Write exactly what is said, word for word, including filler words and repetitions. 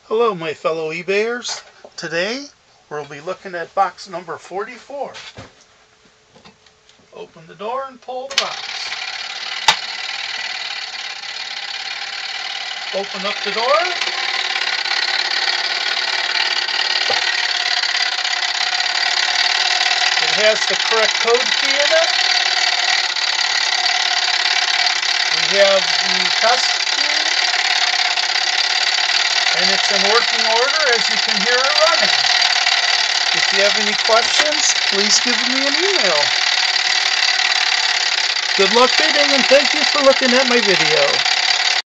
Hello my fellow eBayers. Today we'll be looking at box number forty-four. Open the door and pull the box. Open up the door. It has the correct code key in it. We have the test key. And it's in working order, as you can hear it running. If you have any questions, please give me an email. Good luck bidding, and thank you for looking at my video.